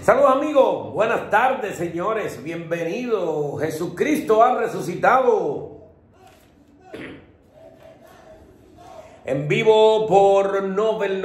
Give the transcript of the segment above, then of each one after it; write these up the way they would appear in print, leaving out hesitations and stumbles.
Saludos amigos, buenas tardes señores, bienvenidos. Jesucristo ha resucitado. En vivo por Nobel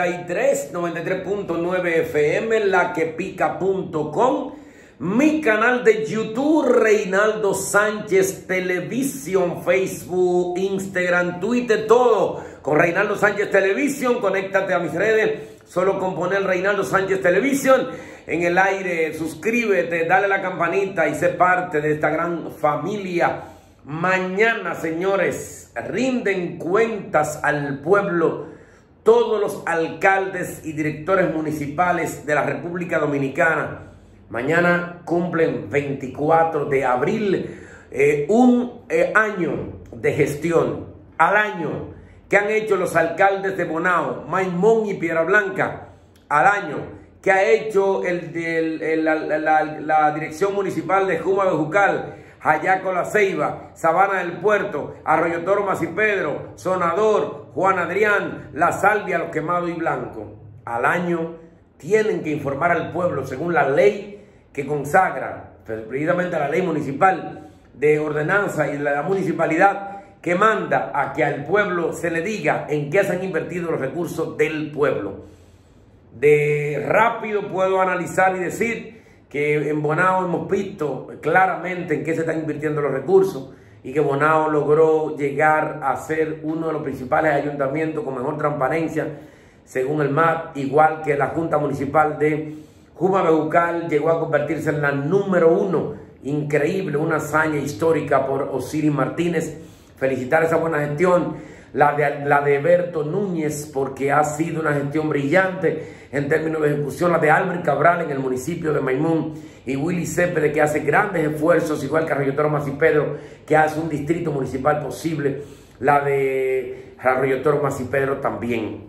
93.9 FM, laquepica.com, mi canal de YouTube, Reinaldo Sánchez Televisión, Facebook, Instagram, Twitter, todo con Reinaldo Sánchez Televisión. Conéctate a mis redes, solo con poner Reinaldo Sánchez Televisión en el aire. Suscríbete, dale a la campanita y sé parte de esta gran familia. Mañana, señores, rinden cuentas al pueblo todos los alcaldes y directores municipales de la República Dominicana. Mañana cumplen 24 de abril, un año de gestión al año que han hecho los alcaldes de Bonao, Maimón y Piedra Blanca, al año que ha hecho la dirección municipal de Juma Bejucal, Jayaco La Ceiba, Sabana del Puerto, Arroyo Toro Masipedro, Sonador, Juan Adrián, La Salvia, Los Quemados y Blanco. Al año tienen que informar al pueblo según la ley que consagra, precisamente la ley municipal de ordenanza y la municipalidad que manda a que al pueblo se le diga en qué se han invertido los recursos del pueblo. De rápido puedo analizar y decir que en Bonao hemos visto claramente en qué se están invirtiendo los recursos y que Bonao logró llegar a ser uno de los principales ayuntamientos con mejor transparencia según el MAP, igual que la Junta Municipal de Juma Bejucal llegó a convertirse en la número 1. Increíble, una hazaña histórica por Osiris Martínez. Felicitar esa buena gestión, la de Berto Núñez, porque ha sido una gestión brillante en términos de ejecución, la de Albert Cabral en el municipio de Maimón y Willy Cepede, que hace grandes esfuerzos, igual que Arroyo Toro Masipedro, que hace un distrito municipal posible, la de Arroyo Toro Masipedro también.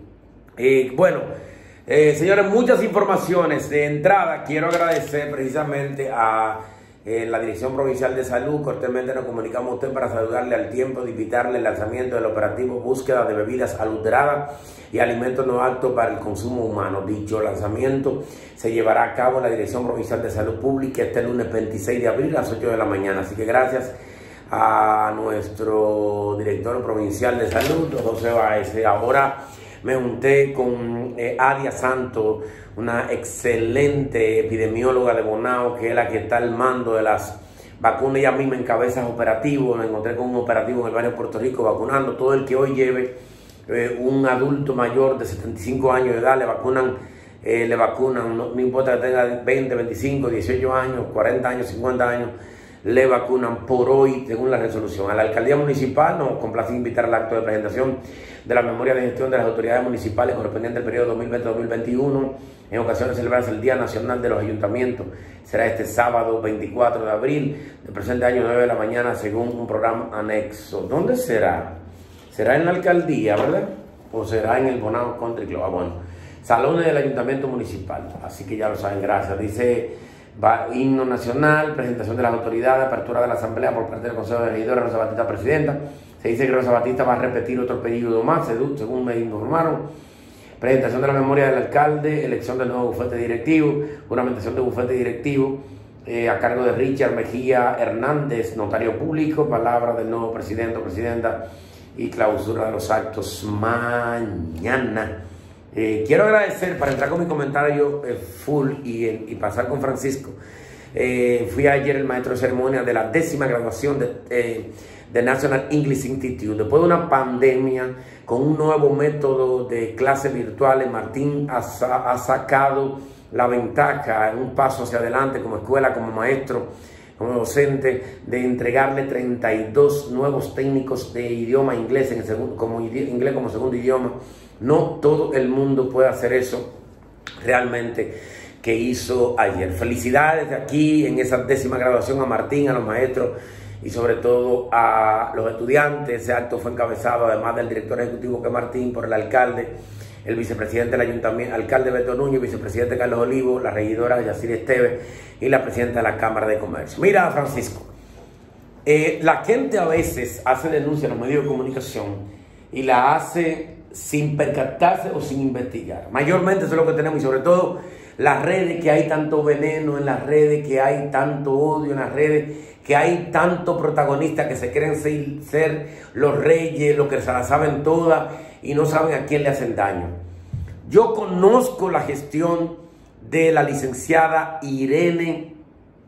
Señores, muchas informaciones. De entrada quiero agradecer precisamente a la Dirección Provincial de Salud. Cortésmente nos comunicamos a usted para saludarle al tiempo de invitarle el lanzamiento del operativo Búsqueda de Bebidas Adulteradas y Alimentos No Aptos para el Consumo Humano. Dicho lanzamiento se llevará a cabo en la Dirección Provincial de Salud Pública este lunes 26 de abril a las 8 de la mañana. Así que gracias a nuestro director provincial de salud, José Báez. Ahora me junté con Adia Santos, una excelente epidemióloga de Bonao, que es la que está al mando de las vacunas. Ella misma encabeza operativos. Me encontré con un operativo en el barrio de Puerto Rico vacunando. Todo el que hoy lleve un adulto mayor de 75 años de edad, le vacunan, no importa que tenga 20, 25, 18 años, 40 años, 50 años, le vacunan por hoy según la resolución. A la alcaldía municipal nos complace invitar al acto de presentación de la memoria de gestión de las autoridades municipales correspondiente al periodo 2020-2021. En ocasiones celebrarse el Día Nacional de los Ayuntamientos. Será este sábado 24 de abril del presente año, 9 de la mañana, según un programa anexo. ¿Dónde será? ¿Será en la alcaldía, verdad? ¿O será en el Bonao Country Club? Bueno, salones del Ayuntamiento Municipal. Así que ya lo saben, gracias. Dice: himno nacional, presentación de las autoridades, apertura de la asamblea por parte del Consejo de Regidores, Rosa Batista presidenta. Se dice que Rosa Batista va a repetir otro pedido más, según me informaron. Presentación de la memoria del alcalde, elección del nuevo bufete directivo, juramentación de bufete directivo a cargo de Richard Mejía Hernández, notario público, palabra del nuevo presidente o presidenta y clausura de los actos mañana. Quiero agradecer, para entrar con mi comentario full y pasar con Francisco. Fui ayer el maestro de ceremonia de la 10ª graduación de National English Institute. Después de una pandemia, con un nuevo método de clases virtuales, Martín ha sacado la ventaja, un paso hacia adelante como escuela, como maestro, como docente, de entregarle 32 nuevos técnicos de idioma inglés, inglés como segundo idioma. No todo el mundo puede hacer eso realmente que hizo ayer. Felicidades de aquí en esa 10ª graduación a Martín, a los maestros y sobre todo a los estudiantes. Ese acto fue encabezado, además del director ejecutivo que es Martín, por el alcalde, el vicepresidente del ayuntamiento, alcalde Berto Núñez, vicepresidente Carlos Olivo, la regidora Yacir Esteves y la presidenta de la Cámara de Comercio. Mira, Francisco, la gente a veces hace denuncia en los medios de comunicación y la hace sin percatarse o sin investigar. Mayormente eso es lo que tenemos, y sobre todo las redes que hay tanto veneno, en las redes que hay tanto odio, en las redes que hay tanto protagonistas que se creen ser los reyes, los que se la saben todas y no saben a quién le hacen daño. Yo conozco la gestión de la licenciada Irene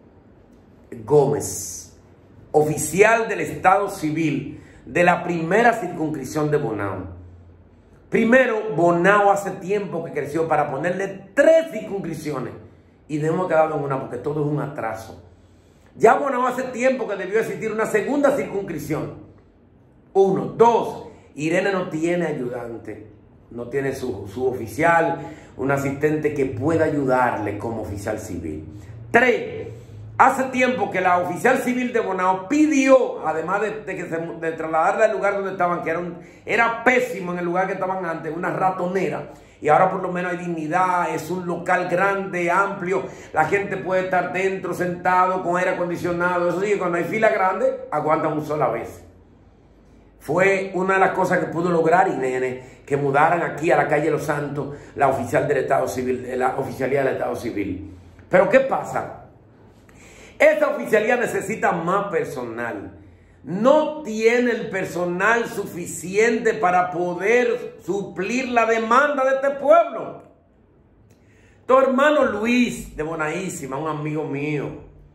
Gómez, oficial del Estado Civil de la primera circunscripción de Bonao. Primero, Bonao hace tiempo que creció para ponerle 3 circunscripciones y nos hemos quedado en una porque todo es un atraso. Ya Bonao hace tiempo que debió existir una segunda circunscripción. 1, 2, Irene no tiene ayudante, no tiene su oficial, un asistente que pueda ayudarle como oficial civil. 3, hace tiempo que la oficial civil de Bonao pidió, además de trasladarla al lugar donde estaban, que era pésimo en el lugar que estaban antes, una ratonera, y ahora por lo menos hay dignidad, es un local grande, amplio, la gente puede estar dentro, sentado, con aire acondicionado. Eso sí, cuando hay fila grande, aguantan una sola vez. Fue una de las cosas que pudo lograr Irene, que mudaran aquí a la calle Los Santos la oficial del Estado Civil, la oficialía del Estado Civil. Pero ¿qué pasa? Esta oficialía necesita más personal. No tiene el personal suficiente para poder suplir la demanda de este pueblo. Tu hermano Luis de Bonaísima, un amigo mío,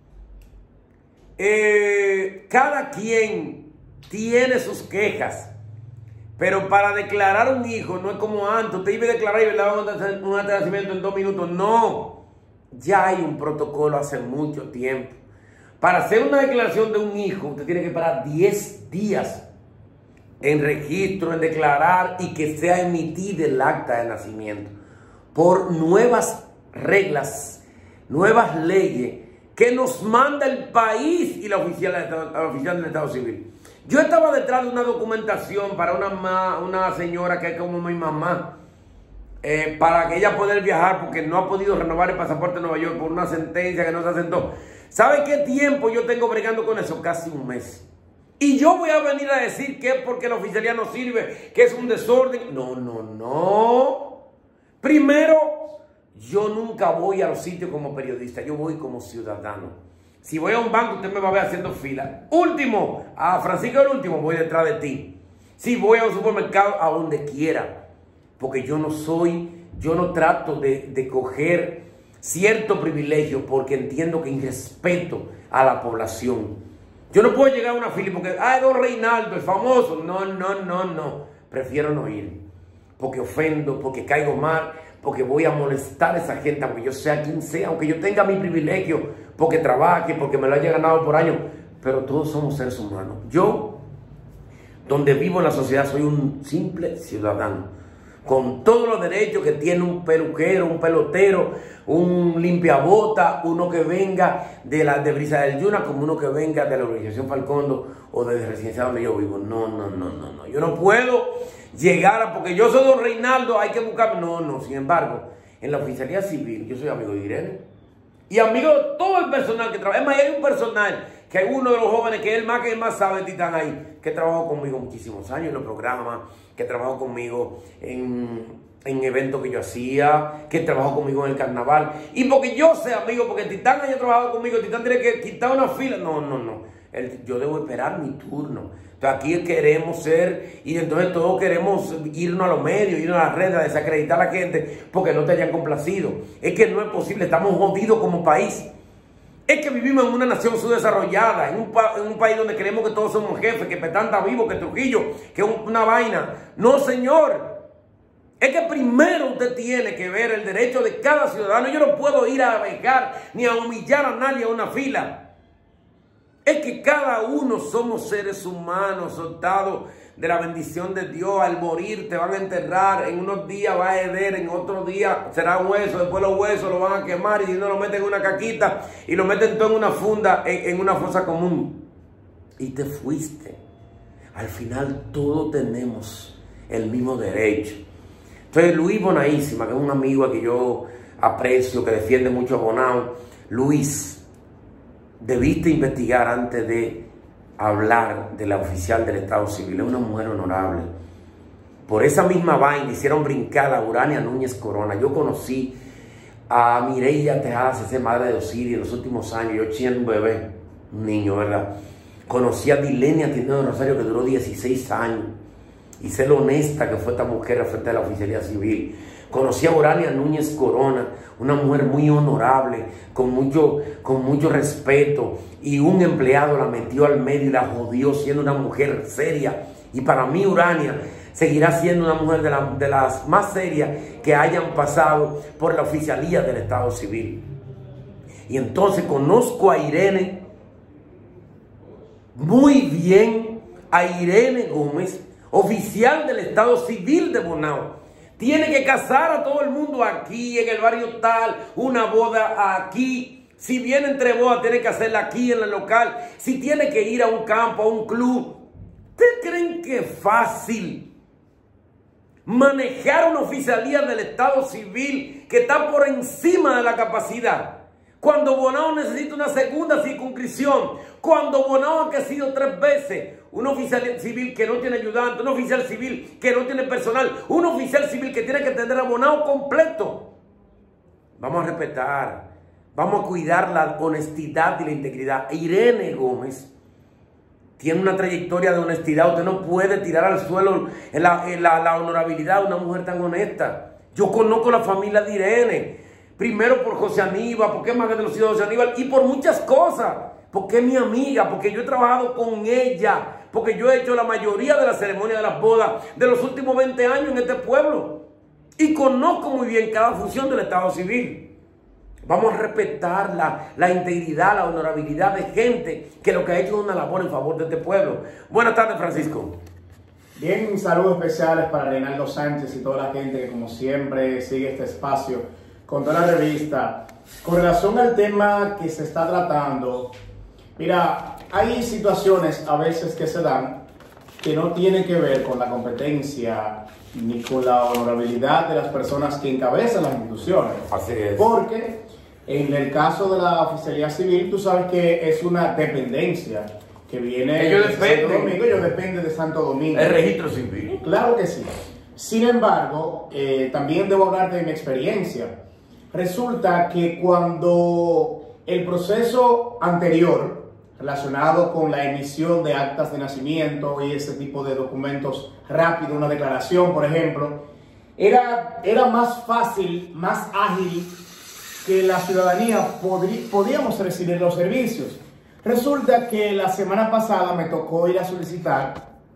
cada quien tiene sus quejas, pero para declarar un hijo no es como antes. Usted iba a declarar y le daban un nacimiento en 2 minutos. No, ya hay un protocolo hace mucho tiempo. Para hacer una declaración de un hijo, usted tiene que esperar 10 días en registro, en declarar y que sea emitida el acta de nacimiento. Por nuevas reglas, nuevas leyes que nos manda el país y la oficial del Estado Civil. Yo estaba detrás de una documentación para una señora que es como mi mamá, para que ella pueda viajar porque no ha podido renovar el pasaporte de Nueva York por una sentencia que no se asentó. ¿Sabe qué tiempo yo tengo bregando con eso? Casi un mes. Y yo voy a venir a decir que es porque la oficialía no sirve, que es un desorden. No, no, no. Primero, yo nunca voy a los sitios como periodista, yo voy como ciudadano. Si voy a un banco, usted me va a ver haciendo fila. Último, a Francisco el último, voy detrás de ti. Si voy a un supermercado, a donde quiera. Porque yo no trato de coger cierto privilegio porque entiendo que irrespeto a la población. Yo no puedo llegar a una fila porque, don Reinaldo, el famoso. No, no, no, no. Prefiero no ir. Porque ofendo, porque caigo mal, porque voy a molestar a esa gente, aunque yo sea quien sea, aunque yo tenga mi privilegio, porque trabaje, porque me lo haya ganado por años. Pero todos somos seres humanos. Yo, donde vivo en la sociedad, soy un simple ciudadano, con todos los derechos que tiene un peluquero, un pelotero, un limpiabota, uno que venga de Brisa del Yuna, como uno que venga de la organización Falcondo o de residencia donde yo vivo. No, no, no, no, no. Yo no puedo llegar a, porque yo soy don Reinaldo, hay que buscar. No, no. Sin embargo, en la oficialía civil, yo soy amigo de Irene y amigo de todo el personal que trabaja. Es más, hay un personal que hay uno de los jóvenes que es el más sabe, Titán, ahí, que trabajó conmigo muchísimos años en los programas, que trabajó conmigo en eventos que yo hacía, que trabajó conmigo en el carnaval. Y porque yo sea amigo, porque Titán haya trabajado conmigo, Titán tiene que quitar una fila. No, no, no. Yo debo esperar mi turno. Entonces aquí queremos ser, y entonces todos queremos irnos a los medios, irnos a las redes, a desacreditar a la gente porque no te hayan complacido. Es que no es posible, estamos jodidos como país. Es que vivimos en una nación subdesarrollada, en un país donde creemos que todos somos jefes, que Petán está vivo, que Trujillo, que es una vaina. No, señor. Es que primero usted tiene que ver el derecho de cada ciudadano. Yo no puedo ir a vejar ni a humillar a nadie a una fila. Es que cada uno somos seres humanos, soltados de la bendición de Dios. Al morir te van a enterrar, en unos días va a heder, en otros días será hueso, después los huesos lo van a quemar y si no lo meten en una caquita y lo meten todo en una funda, en una fosa común. Y te fuiste. Al final todos tenemos el mismo derecho. Entonces Luis Bonaísima, que es un amigo que yo aprecio, que defiende mucho a Bonao. Luis, debiste investigar antes de hablar de la oficial del Estado Civil. Es una mujer honorable. Por esa misma vaina hicieron brincar a Urania Núñez Corona. Yo conocí a Mireya Tejada Cece, madre de Osiris, en los últimos años. Yo siendo un bebé, un niño, ¿verdad? Conocí a Dilenia Tineo de Rosario, que duró 16 años. Y sé lo honesta que fue esta mujer al frente de la oficialía civil. Conocí a Urania Núñez Corona, una mujer muy honorable, con mucho respeto. Y un empleado la metió al medio y la jodió, siendo una mujer seria. Y para mí Urania seguirá siendo una mujer de las más serias que hayan pasado por la oficialía del Estado Civil. Y entonces conozco a Irene muy bien, a Irene Gómez, oficial del Estado Civil de Bonao. Tiene que casar a todo el mundo aquí, en el barrio tal, una boda aquí. Si viene entre bodas, tiene que hacerla aquí en el local. Si tiene que ir a un campo, a un club. ¿Ustedes creen que es fácil manejar una oficialía del Estado Civil que está por encima de la capacidad? Cuando Bonao necesita una segunda circunscripción, cuando Bonao ha crecido 3 veces, un oficial civil que no tiene ayudante, un oficial civil que no tiene personal, un oficial civil que tiene que atender a Bonao completo. Vamos a respetar, vamos a cuidar la honestidad y la integridad. Irene Gómez tiene una trayectoria de honestidad. Usted no puede tirar al suelo la honorabilidad de una mujer tan honesta. Yo conozco la familia de Irene. Primero por José Aníbal, porque es madre de los hijos de José Aníbal, y por muchas cosas, porque es mi amiga, porque yo he trabajado con ella, porque yo he hecho la mayoría de las ceremonias de las bodas de los últimos 20 años en este pueblo, y conozco muy bien cada función del Estado Civil. Vamos a respetar la integridad, la honorabilidad de gente que lo que ha hecho es una labor en favor de este pueblo. Buenas tardes, Francisco. Bien, saludos especiales para Reinaldo Sánchez y toda la gente que como siempre sigue este espacio con toda la revista. Con relación al tema que se está tratando, mira, hay situaciones a veces que se dan que no tienen que ver con la competencia ni con la honorabilidad de las personas que encabezan las instituciones. Así es. Porque en el caso de la oficialía civil, tú sabes que es una dependencia que viene de Santo Domingo. Ellos dependen de Santo Domingo. El registro civil. Claro que sí. Sin embargo, también debo hablar de mi experiencia. Resulta que cuando el proceso anterior relacionado con la emisión de actas de nacimiento y ese tipo de documentos rápidos, una declaración, por ejemplo, era más fácil, más ágil que la ciudadanía podíamos recibir los servicios. Resulta que la semana pasada me tocó ir a solicitar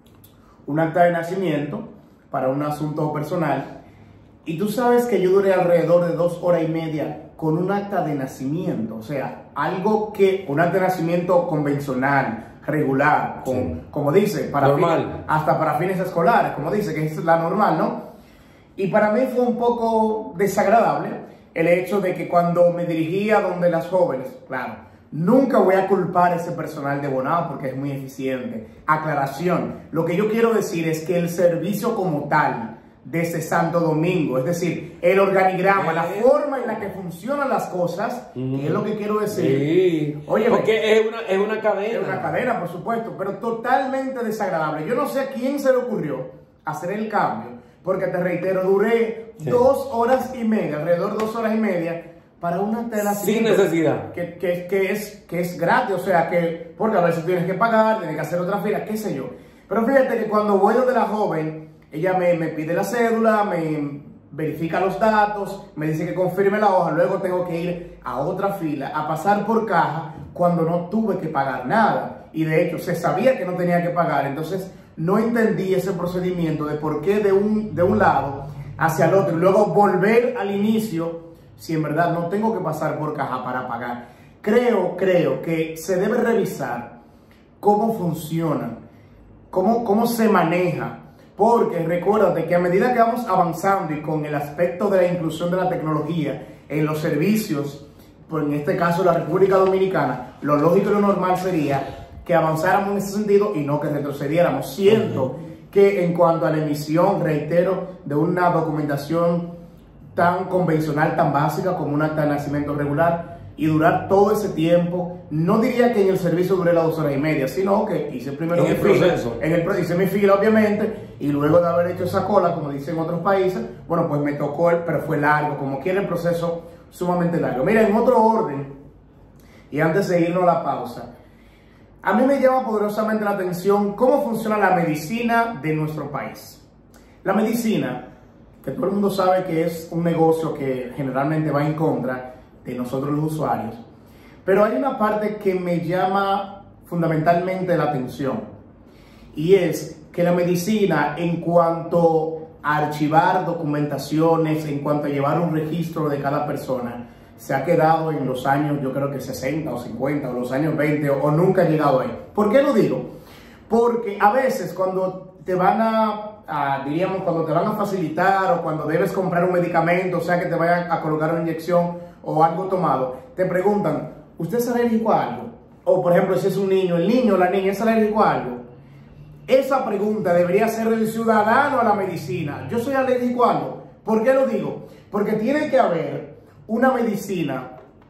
un acta de nacimiento para un asunto personal. Y tú sabes que yo duré alrededor de 2 horas y media con un acta de nacimiento. O sea, un acta de nacimiento convencional, regular, como dice, hasta para fines escolares, como dice, que es la normal, ¿no? Y para mí fue un poco desagradable el hecho de que cuando me dirigía donde las jóvenes, claro, nunca voy a culpar a ese personal de Bonao porque es muy eficiente. Aclaración, lo que yo quiero decir es que el servicio como tal, desde Santo Domingo, es decir, el organigrama, la forma en la que funcionan las cosas, es lo que quiero decir. Sí. Oye, porque es una cadena. Es una cadena, por supuesto, pero totalmente desagradable. Yo no sé a quién se le ocurrió hacer el cambio, porque te reitero, duré 2 horas y media, alrededor de 2 horas y media, para una tela sin necesidad. Que es gratis, o sea, porque a veces tienes que pagar, tienes que hacer otra fila, qué sé yo. Pero fíjate que cuando voy donde la joven, ella me pide la cédula, me verifica los datos, me dice que confirme la hoja, luego tengo que ir a otra fila, a pasar por caja, cuando no tuve que pagar nada. Y de hecho, se sabía que no tenía que pagar, entonces no entendí ese procedimiento de por qué de un lado hacia el otro, y luego volver al inicio, si en verdad no tengo que pasar por caja para pagar. Creo que se debe revisar cómo funciona, cómo se maneja. Porque recuérdate que a medida que vamos avanzando y con el aspecto de la inclusión de la tecnología en los servicios, pues en este caso la República Dominicana, lo lógico y lo normal sería que avanzáramos en ese sentido y no que retrocediéramos. Siento que en cuanto a la emisión, reitero, de una documentación tan convencional, tan básica como un acta de nacimiento regular, y durar todo ese tiempo, no diría que en el servicio duré las 2 horas y media, sino que hice primero mi fila, hice mi fila obviamente, y luego de haber hecho esa cola, como dicen en otros países, bueno, pues me tocó, pero fue largo, como quiera el proceso sumamente largo. Mira, en otro orden, y antes de irnos a la pausa, a mí me llama poderosamente la atención cómo funciona la medicina de nuestro país. La medicina, que todo el mundo sabe que es un negocio que generalmente va en contra de nosotros los usuarios, pero hay una parte que me llama fundamentalmente la atención, y es que la medicina, en cuanto a archivar documentaciones, en cuanto a llevar un registro de cada persona, se ha quedado en los años, yo creo que 60 o 50 o los años 20 o nunca ha llegado ahí. ¿Por qué lo digo? Porque a veces cuando te van diríamos, cuando te van a facilitar o cuando debes comprar un medicamento, o sea que te vayan a colocar una inyección o algo tomado, te preguntan, ¿usted es alérgico a algo? O por ejemplo, si es un niño, el niño o la niña es alérgico a algo. Esa pregunta debería ser del ciudadano a la medicina. ¿Yo soy alérgico a algo? ¿Por qué lo digo? Porque tiene que haber una medicina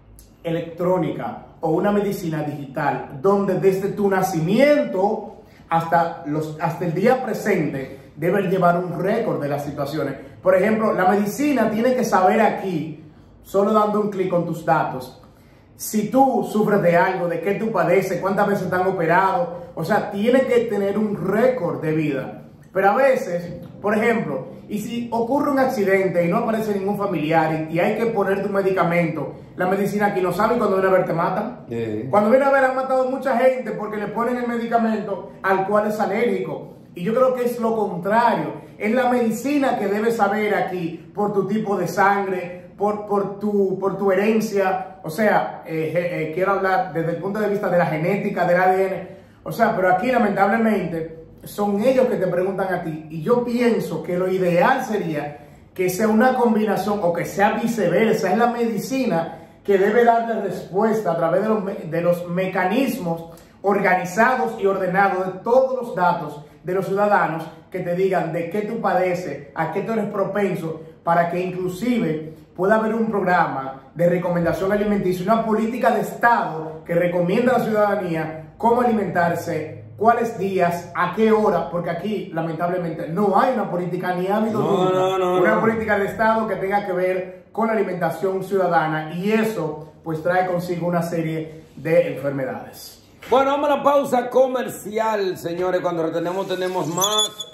electrónica o una medicina digital donde desde tu nacimiento hasta el día presente debes llevar un récord de las situaciones. Por ejemplo, la medicina tiene que saber aquí, solo dando un clic con tus datos, si tú sufres de algo, de qué tú padeces, cuántas veces te han operado. O sea, tiene que tener un récord de vida. Pero a veces, por ejemplo, y si ocurre un accidente y no aparece ningún familiar y hay que ponerte un medicamento, la medicina aquí no sabe, y cuando viene a ver te matan. Cuando viene a ver han matado mucha gente porque le ponen el medicamento al cual es alérgico. Y yo creo que es lo contrario. Es la medicina que debe saber aquí por tu tipo de sangre, por tu herencia. O sea, quiero hablar desde el punto de vista de la genética, del ADN. O sea, pero aquí lamentablemente son ellos que te preguntan a ti. Y yo pienso que lo ideal sería que sea una combinación o que sea viceversa. Es la medicina que debe darle respuesta a través de los mecanismos organizados y ordenados de todos los datos de los ciudadanos, que te digan de qué tú padeces, a qué tú eres propenso, para que inclusive pueda haber un programa de recomendación alimenticia, una política de Estado que recomienda a la ciudadanía cómo alimentarse, cuáles días, a qué hora, porque aquí lamentablemente no hay una política ni ha habido una política de Estado que tenga que ver con la alimentación ciudadana, y eso pues trae consigo una serie de enfermedades. Bueno, vamos a la pausa comercial, señores. Cuando retenemos tenemos más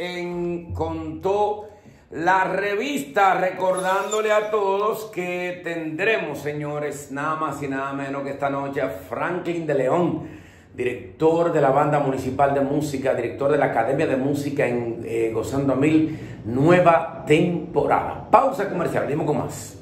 Contó la Revista, recordándole a todos que tendremos, señores, nada más y nada menos que esta noche a Franklin de León, director de la Banda Municipal de Música, director de la Academia de Música en Gozando a Mil, nueva temporada. Pausa comercial, venimos con más.